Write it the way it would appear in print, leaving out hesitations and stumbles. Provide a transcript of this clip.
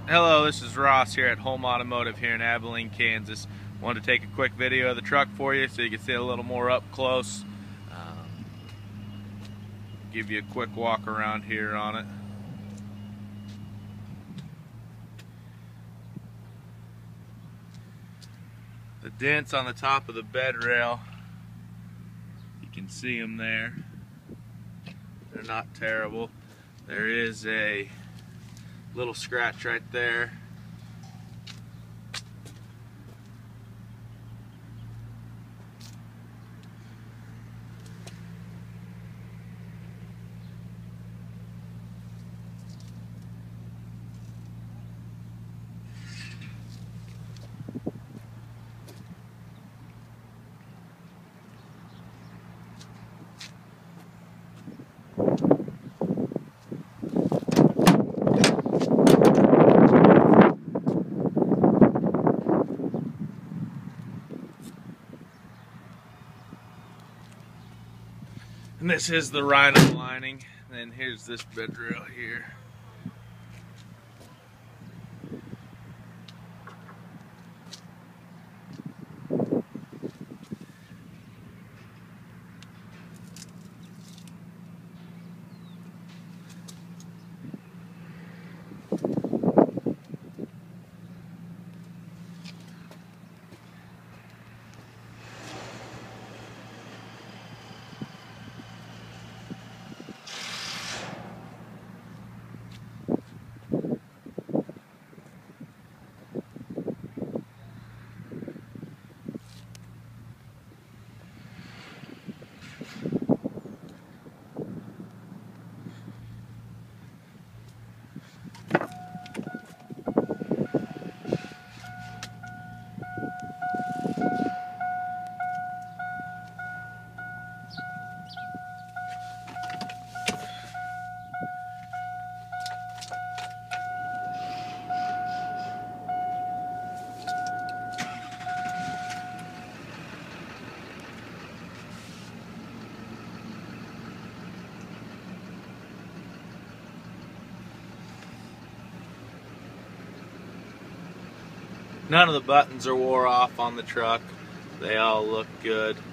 Hello, this is Ross here at Home Automotive here in Abilene, Kansas. Wanted to take a quick video of the truck for you so you can see it a little more up close. Give you a quick walk around here on it. The dents on the top of the bed rail, you can see them there. They're not terrible. There is a little scratch right there. And this is the rhino lining. And then here's this bed rail here. None of the buttons are wore off on the truck. They all look good.